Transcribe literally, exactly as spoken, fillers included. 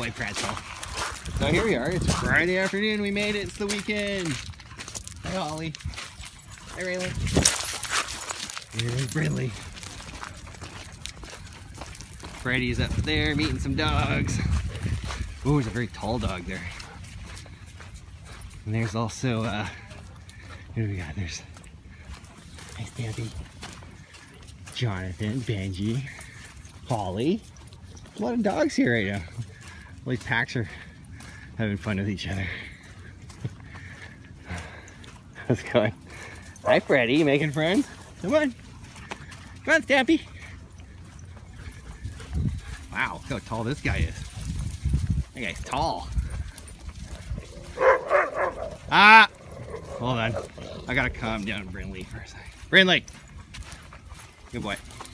play Pretzel. So here we are. It's Friday afternoon. We made it. It's the weekend. Hi, Holly. Hi, Raylan. Here's Brinley. Freddy's up there meeting some dogs. Oh, there's a very tall dog there. And there's also, uh, who do we got? There's Hi, Stampy. Jonathan, Benji, Holly. A lot of dogs here right now. All these packs are having fun with each other. How's it going? Hi, Freddy. You making friends? Come on. Come on, Stampy. Wow, look how tall this guy is. That guy's tall. Ah! Hold on. I gotta calm down Brinley for a second. Brinley! Good boy.